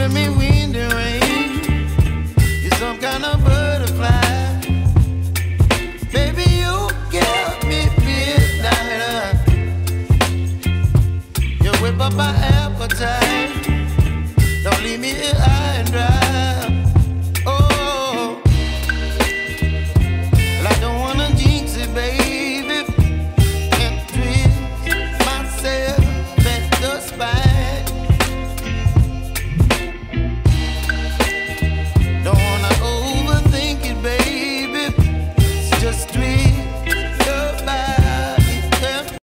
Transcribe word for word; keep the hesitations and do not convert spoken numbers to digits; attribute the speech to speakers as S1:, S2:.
S1: turn me wind and rain. You're some kind of butterfly. Baby, you give me midnight. You whip up my appetite. Don't leave me here.